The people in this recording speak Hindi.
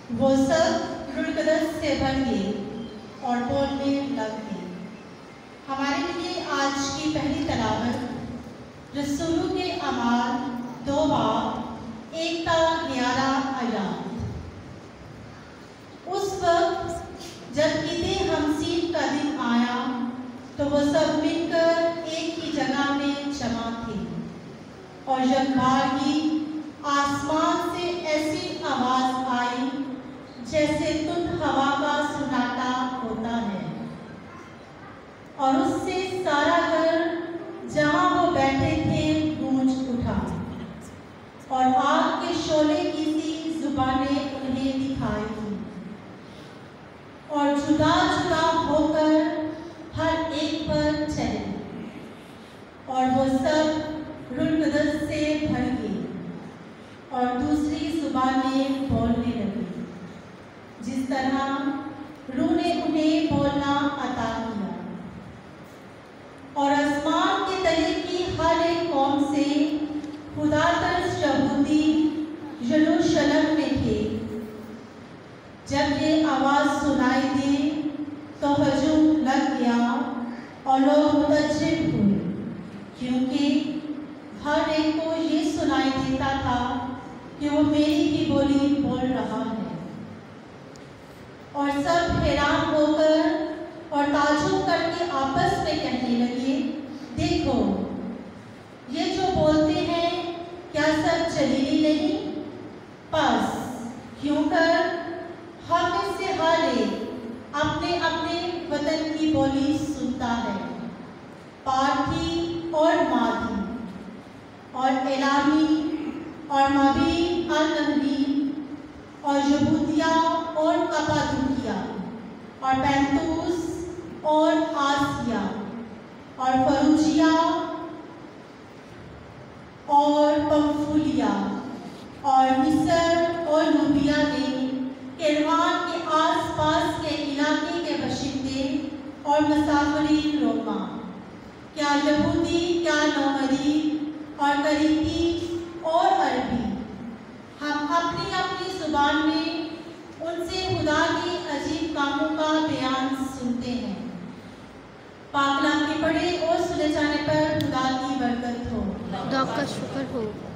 वो सब रुड़कदस से भर गए और बोलने लग गए। हमारे लिए आज की पहली तलावत रसूलों के अमाल 2 बाब 1 ता 11 आयात। उस वक्त जब ईद हमसीन का दिन आया तो वो सब मिलकर एक ही जगह में जमा थे और यकबारगी आसमान से ऐसी आवाज आई जैसे तुंद हवा का सुनाटा होता है, और उससे सारा घर जहां वो बैठे थे गूंज उठा और आग के शोले की सी जुबानें उन्हें दिखाई दी और जुदा जुदा होकर हर एक पर चले और वो सब रुड़कदस से भर गए और दूसरी जुबानें बोलने लगी जिस तरह रूह ने उन्हें बोलना अता किया। और आसमान के तले की हर एक कौम से खुदा तरस यहूदी यरूशलेम में थे। जब ये आवाज़ सुनाई दी तो हजूम लग गया और लोग मुतज्जिब हुए, क्योंकि हर एक को ये सुनाई देता था कि वो मेरी ही बोली बोल रहा है। और सब हैरान होकर और ताज्जुब करके आपस में कहने लगे, देखो ये जो बोलते हैं क्या सब जलीली नहीं? बस क्यों कर हम में से हर एक अपने अपने वतन की बोली सुनता है, पार्थी और मादी और एलामी और मबी अल-नबी और यहूदिया और कपादुकिया और पैंतूस और आसिया और फरूजिया और पंफूलिया और मिस्र और नूबिया में किरवान के आसपास के इलाके के बशिंदे और मुसाफिरीन रोमा, क्या यहूदी क्या नौमरी और करीती और अरबी, हम अपनी अपनी जुबान में उनसे खुदा के अजीब कामों का बयान सुनते हैं। पाक कलाम के पढ़े और सुने जाने पर खुदा की बरकत हो। खुदा का शुक्र हो।